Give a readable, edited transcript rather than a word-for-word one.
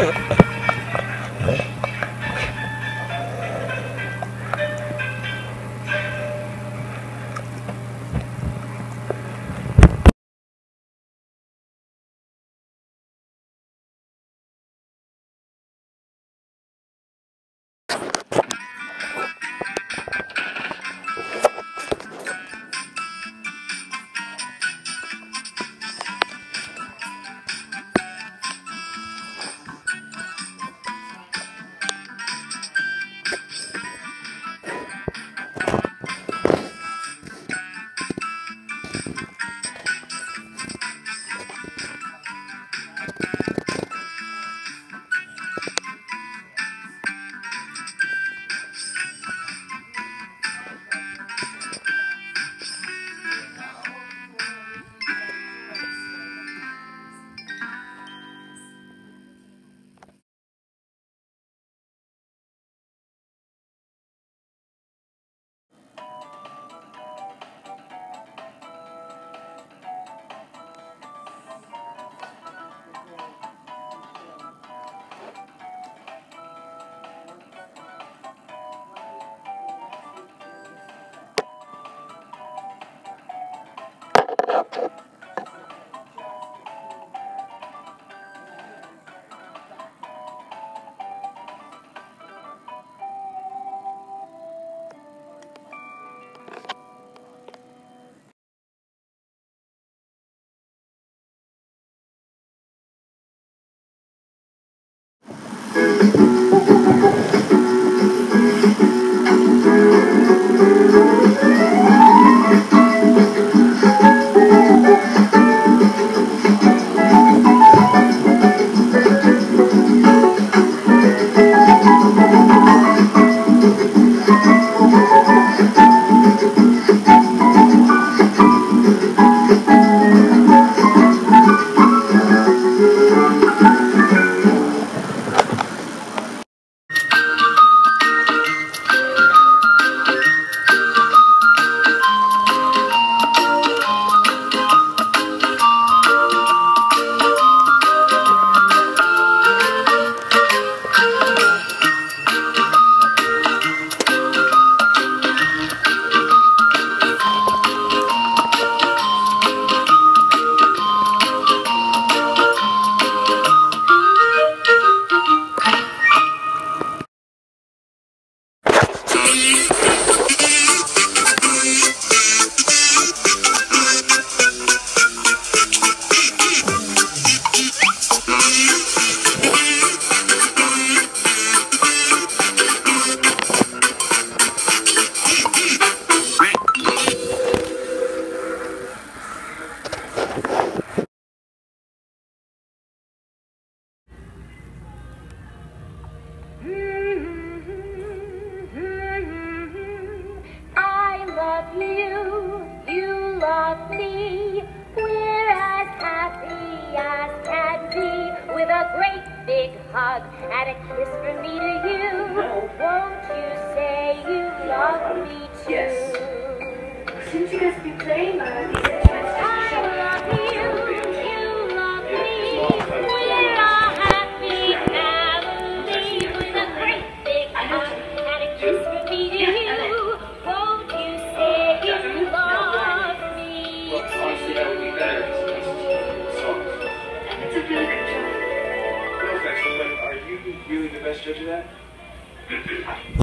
hug and a kiss from me to you. Won't you say you love me too? Yes. Shouldn't you guys be playing these instruments? I love you, you love me. We're a happy family with a great big hug and a kiss from me to you. Won't you say you love me too? Honestly, that would be better. It's a really good job. No offense, but are you really the best judge of that?